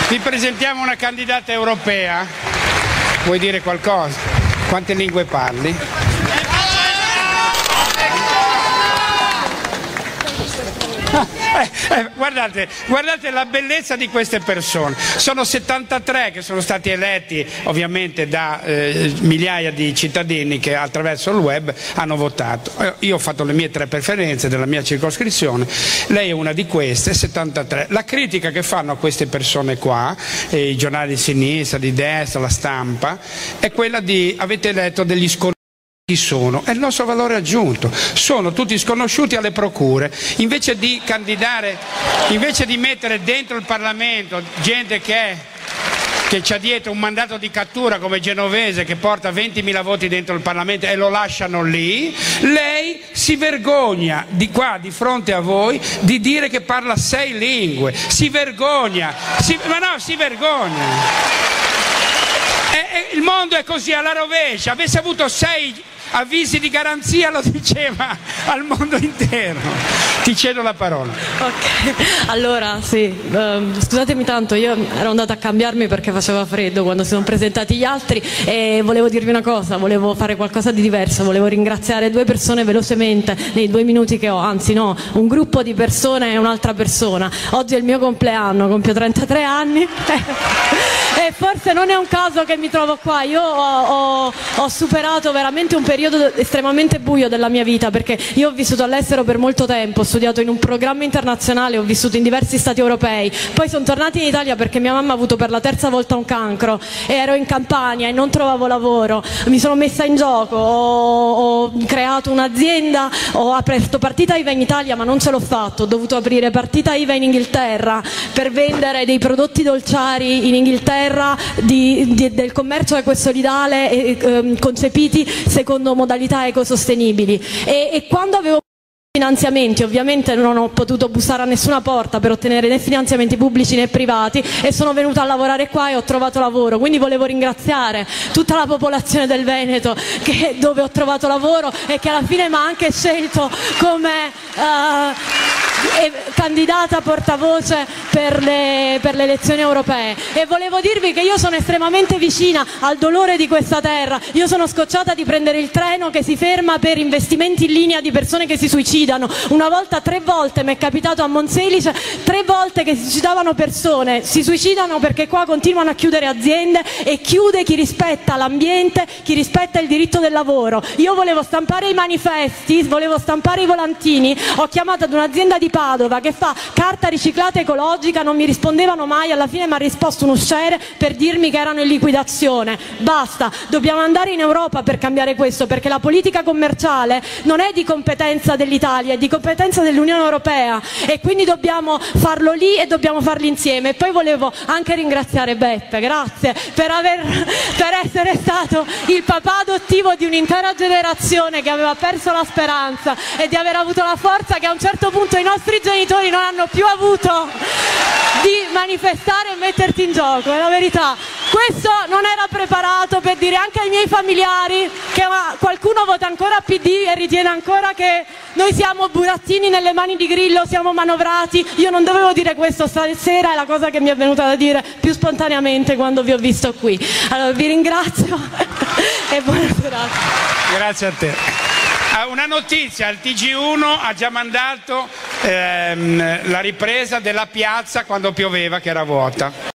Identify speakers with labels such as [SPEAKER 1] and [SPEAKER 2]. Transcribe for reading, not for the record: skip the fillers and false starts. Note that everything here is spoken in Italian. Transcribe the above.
[SPEAKER 1] Vi presentiamo una candidata europea. Vuoi dire qualcosa? Quante lingue parli? Guardate la bellezza di queste persone. Sono 73 che sono stati eletti ovviamente da migliaia di cittadini che attraverso il web hanno votato. Io ho fatto le mie 3 preferenze della mia circoscrizione, lei è una di queste 73. La critica che fanno a queste persone qua, i giornali di sinistra, di destra, la stampa, è quella di avete eletto degli sconosciuti. Chi sono? È il nostro valore aggiunto, sono tutti sconosciuti alle procure, invece di candidare, invece di mettere dentro il Parlamento gente che c'ha dietro un mandato di cattura come Genovese che porta 20.000 voti dentro il Parlamento e lo lasciano lì, lei si vergogna di qua di fronte a voi di dire che parla 6 lingue, si vergogna, ma no, si vergogna. Il mondo è così alla rovescia, avesse avuto 6 avvisi di garanzia lo diceva al mondo intero. Ti cedo la parola.
[SPEAKER 2] Ok, allora sì, scusatemi tanto, io ero andata a cambiarmi perché faceva freddo quando si sono presentati gli altri e volevo dirvi una cosa, volevo fare qualcosa di diverso, volevo ringraziare 2 persone velocemente nei 2 minuti che ho, anzi no, un gruppo di persone e un'altra persona. Oggi è il mio compleanno, compio 33 anni e forse non è un caso che mi trovo qua. Io ho superato veramente un periodo estremamente buio della mia vita, perché io ho vissuto all'estero per molto tempo, ho studiato in un programma internazionale, ho vissuto in diversi stati europei, poi sono tornata in Italia perché mia mamma ha avuto per la 3ª volta un cancro e ero in Campania e non trovavo lavoro, mi sono messa in gioco, ho creato un'azienda, ho aperto partita IVA in Italia ma non ce l'ho fatto, ho dovuto aprire partita IVA in Inghilterra per vendere dei prodotti dolciari in Inghilterra del commercio ecosolidale concepiti secondo modalità ecosostenibili e quando avevo finanziamenti, ovviamente non ho potuto bussare a nessuna porta per ottenere né finanziamenti pubblici né privati e sono venuta a lavorare qua e ho trovato lavoro, quindi volevo ringraziare tutta la popolazione del Veneto dove ho trovato lavoro e che alla fine mi ha anche scelto come candidata portavoce per le elezioni europee. E volevo dirvi che io sono estremamente vicina al dolore di questa terra, io sono scocciata di prendere il treno che si ferma per investimenti in linea di persone che si suicidano. Una volta 3 volte mi è capitato a Monselice, 3 volte che si suicidavano persone, si suicidano perché qua continuano a chiudere aziende e chiude chi rispetta l'ambiente, chi rispetta il diritto del lavoro. Io volevo stampare i manifesti, volevo stampare i volantini, ho chiamato ad un'azienda di Padova che fa carta riciclata ecologica, non mi rispondevano mai, alla fine mi ha risposto un usciere per dirmi che erano in liquidazione. Basta, dobbiamo andare in Europa per cambiare questo, perché la politica commerciale non è di competenza dell'Italia, è di competenza dell'Unione Europea e quindi dobbiamo farlo lì e dobbiamo farlo insieme. E poi volevo anche ringraziare Beppe, grazie per essere stato il papà adottivo di un'intera generazione che aveva perso la speranza e di aver avuto la forza che a un certo punto i nostri genitori non hanno più avuto di manifestare e metterti in gioco, è la verità. Questo non era preparato per dire anche ai miei familiari che qualcuno vota ancora PD e ritiene ancora che noi siamo burattini nelle mani di Grillo, siamo manovrati. Io non dovevo dire questo stasera, è la cosa che mi è venuta da dire più spontaneamente quando vi ho visto qui. Allora vi ringrazio e buona serata.
[SPEAKER 1] Grazie a te. Una notizia, il TG1 ha già mandato la ripresa della piazza quando pioveva che era vuota.